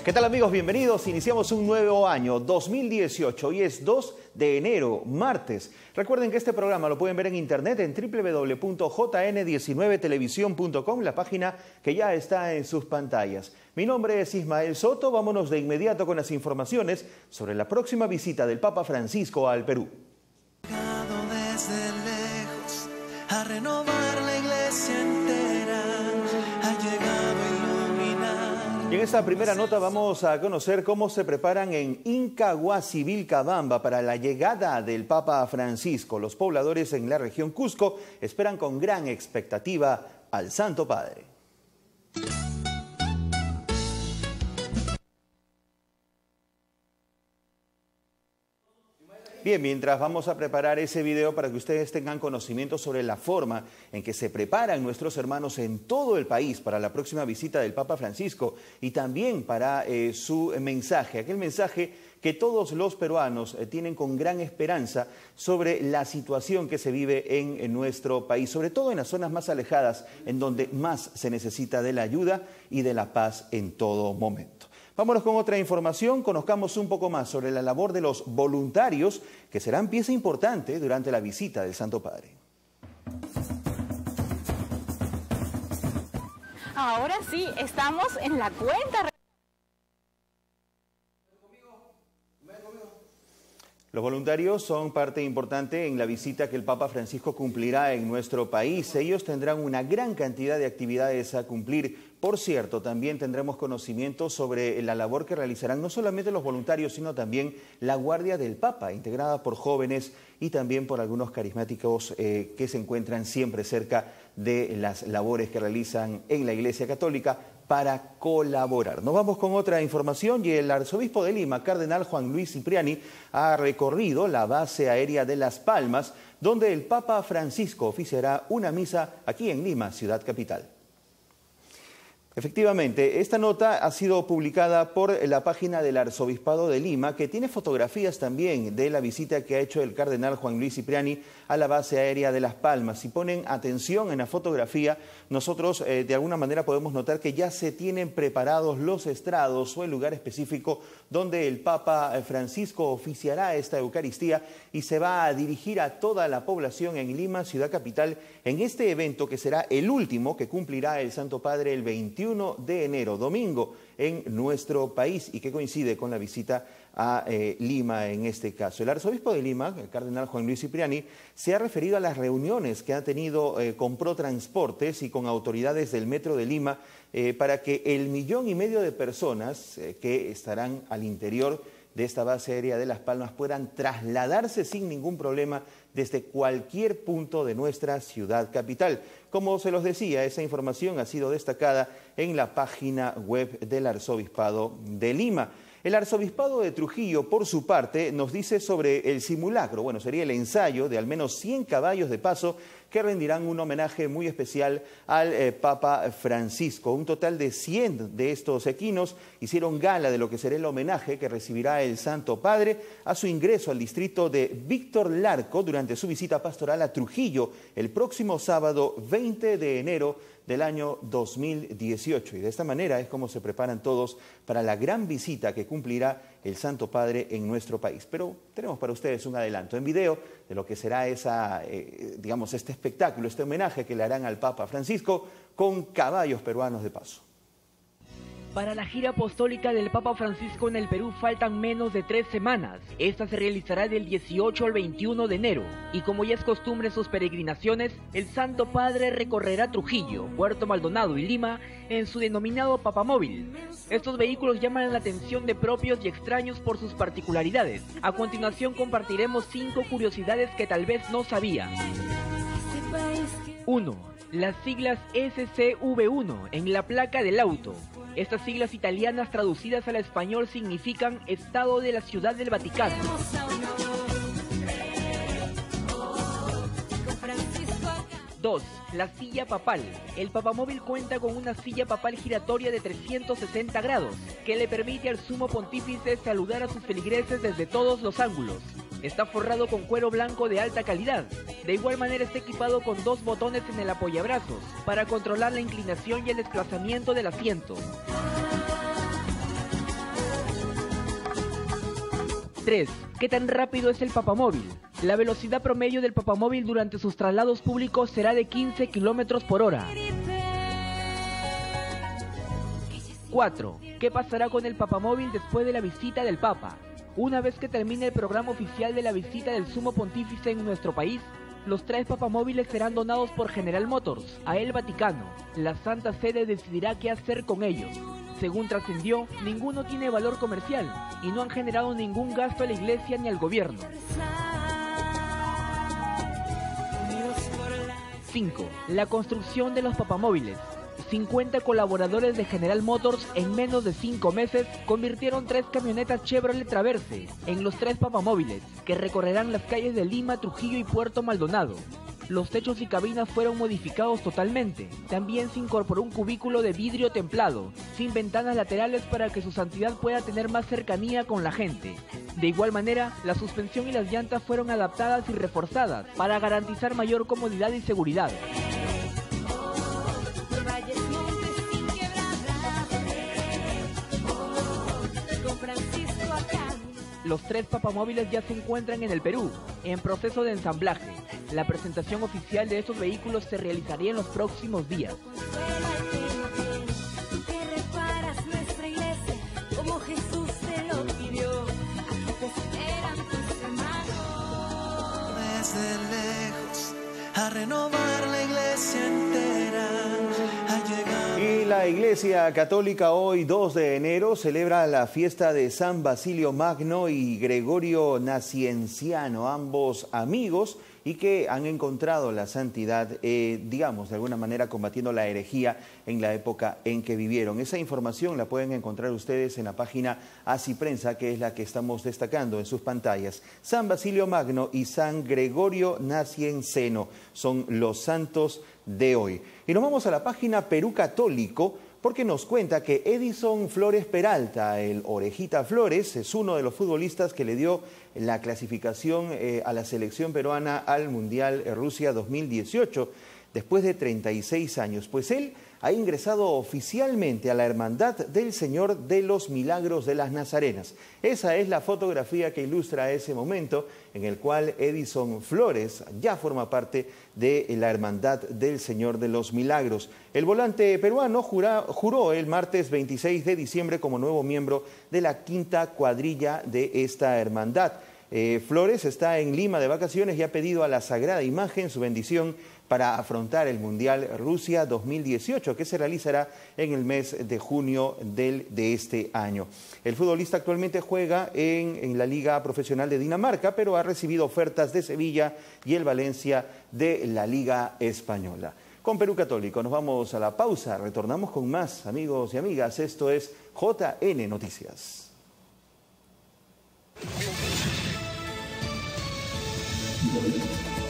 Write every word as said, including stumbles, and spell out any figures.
¿Qué tal, amigos? Bienvenidos. Iniciamos un nuevo año, dos mil dieciocho. Hoy es dos de enero, martes. Recuerden que este programa lo pueden ver en internet en w w w punto j n diecinueve televisión punto com, la página que ya está en sus pantallas. Mi nombre es Ismael Soto. Vámonos de inmediato con las informaciones sobre la próxima visita del Papa Francisco al Perú. Desde lejos, a renovar la iglesia entera, ha llegado a iluminar. Y en esta primera nota vamos a conocer cómo se preparan en Incahuasi, Vilcabamba, para la llegada del Papa Francisco. Los pobladores en la región Cusco esperan con gran expectativa al Santo Padre. Bien, mientras vamos a preparar ese video para que ustedes tengan conocimiento sobre la forma en que se preparan nuestros hermanos en todo el país para la próxima visita del Papa Francisco y también para eh, su mensaje, aquel mensaje que todos los peruanos eh, tienen con gran esperanza sobre la situación que se vive en, en nuestro país, sobre todo en las zonas más alejadas, en donde más se necesita de la ayuda y de la paz en todo momento. Vámonos con otra información, conozcamos un poco más sobre la labor de los voluntarios, que serán pieza importante durante la visita del Santo Padre. Ahora sí, estamos en la cuenta. Los voluntarios son parte importante en la visita que el Papa Francisco cumplirá en nuestro país. Ellos tendrán una gran cantidad de actividades a cumplir. Por cierto, también tendremos conocimiento sobre la labor que realizarán no solamente los voluntarios, sino también la Guardia del Papa, integrada por jóvenes y también por algunos carismáticos eh, que se encuentran siempre cerca de las labores que realizan en la Iglesia Católica para colaborar. Nos vamos con otra información y el arzobispo de Lima, cardenal Juan Luis Cipriani, ha recorrido la base aérea de Las Palmas, donde el Papa Francisco oficiará una misa aquí en Lima, ciudad capital. Efectivamente, esta nota ha sido publicada por la página del Arzobispado de Lima, que tiene fotografías también de la visita que ha hecho el cardenal Juan Luis Cipriani a la base aérea de Las Palmas. Si ponen atención en la fotografía, nosotros eh, de alguna manera podemos notar que ya se tienen preparados los estrados o el lugar específico donde el Papa Francisco oficiará esta Eucaristía y se va a dirigir a toda la población en Lima, ciudad capital, en este evento que será el último que cumplirá el Santo Padre el veintiuno de enero, domingo, en nuestro país y que coincide con la visita a eh, Lima en este caso. El arzobispo de Lima, el cardenal Juan Luis Cipriani, se ha referido a las reuniones que ha tenido eh, con ProTransportes y con autoridades del Metro de Lima eh, para que el millón y medio de personas eh, que estarán al interior de esta base aérea de Las Palmas puedan trasladarse sin ningún problema desde cualquier punto de nuestra ciudad capital. Como se los decía, esa información ha sido destacada en la página web del Arzobispado de Lima. El Arzobispado de Trujillo, por su parte, nos dice sobre el simulacro, bueno, sería el ensayo de al menos cien caballos de paso que rendirán un homenaje muy especial al eh, Papa Francisco. Un total de cien de estos equinos hicieron gala de lo que será el homenaje que recibirá el Santo Padre a su ingreso al distrito de Víctor Larco durante su visita pastoral a Trujillo el próximo sábado veinte de enero del año dos mil dieciocho. Y de esta manera es como se preparan todos para la gran visita que cumplirá el Santo Padre en nuestro país. Pero tenemos para ustedes un adelanto en video de lo que será esa, eh, digamos, este espectáculo, este homenaje que le harán al Papa Francisco con caballos peruanos de paso. Para la gira apostólica del Papa Francisco en el Perú faltan menos de tres semanas. Esta se realizará del dieciocho al veintiuno de enero. Y como ya es costumbre en sus peregrinaciones, el Santo Padre recorrerá Trujillo, Puerto Maldonado y Lima en su denominado Papamóvil. Estos vehículos llaman la atención de propios y extraños por sus particularidades. A continuación compartiremos cinco curiosidades que tal vez no sabía. uno. Las siglas S C V uno en la placa del auto. Estas siglas italianas traducidas al español significan Estado de la Ciudad del Vaticano. dos. La silla papal. El papamóvil cuenta con una silla papal giratoria de trescientos sesenta grados, que le permite al sumo pontífice saludar a sus feligreses desde todos los ángulos. Está forrado con cuero blanco de alta calidad. De igual manera está equipado con dos botones en el apoyabrazos, para controlar la inclinación y el desplazamiento del asiento. tres. ¿Qué tan rápido es el papamóvil? La velocidad promedio del papamóvil durante sus traslados públicos será de quince kilómetros por hora. cuatro. ¿Qué pasará con el papamóvil después de la visita del Papa? Una vez que termine el programa oficial de la visita del Sumo Pontífice en nuestro país, los tres papamóviles serán donados por General Motors a el Vaticano. La Santa Sede decidirá qué hacer con ellos. Según trascendió, ninguno tiene valor comercial y no han generado ningún gasto a la iglesia ni al gobierno. cinco. La construcción de los papamóviles. cincuenta colaboradores de General Motors en menos de cinco meses convirtieron tres camionetas Chevrolet Traverse en los tres papamóviles que recorrerán las calles de Lima, Trujillo y Puerto Maldonado. Los techos y cabinas fueron modificados totalmente. También se incorporó un cubículo de vidrio templado, sin ventanas laterales para que su santidad pueda tener más cercanía con la gente. De igual manera, la suspensión y las llantas fueron adaptadas y reforzadas para garantizar mayor comodidad y seguridad. Los tres papamóviles ya se encuentran en el Perú, en proceso de ensamblaje. La presentación oficial de estos vehículos se realizaría en los próximos días. Desde lejos, a renovar la iglesia entera. Y la Iglesia Católica hoy, dos de enero, celebra la fiesta de San Basilio Magno y Gregorio Nacianciano, ambos amigos y que han encontrado la santidad, eh, digamos, de alguna manera combatiendo la herejía en la época en que vivieron. Esa información la pueden encontrar ustedes en la página Así Prensa, que es la que estamos destacando en sus pantallas. San Basilio Magno y San Gregorio Nacianceno son los santos de hoy. Y nos vamos a la página Perú Católico, porque nos cuenta que Edison Flores Peralta, el Orejita Flores, es uno de los futbolistas que le dio la clasificación eh, a la selección peruana al Mundial Rusia dos mil dieciocho, después de treinta y seis años. Pues él ha ingresado oficialmente a la Hermandad del Señor de los Milagros de las Nazarenas. Esa es la fotografía que ilustra ese momento en el cual Edison Flores ya forma parte de la Hermandad del Señor de los Milagros. El volante peruano jura, juró el martes veintiséis de diciembre como nuevo miembro de la quinta cuadrilla de esta hermandad. Eh, Flores está en Lima de vacaciones y ha pedido a la Sagrada Imagen su bendición para afrontar el Mundial Rusia dos mil dieciocho, que se realizará en el mes de junio del, de este año. El futbolista actualmente juega en, en la Liga Profesional de Dinamarca, pero ha recibido ofertas de Sevilla y el Valencia de la Liga Española. Con Perú Católico nos vamos a la pausa, retornamos con más, amigos y amigas. Esto es J N Noticias. Thank you.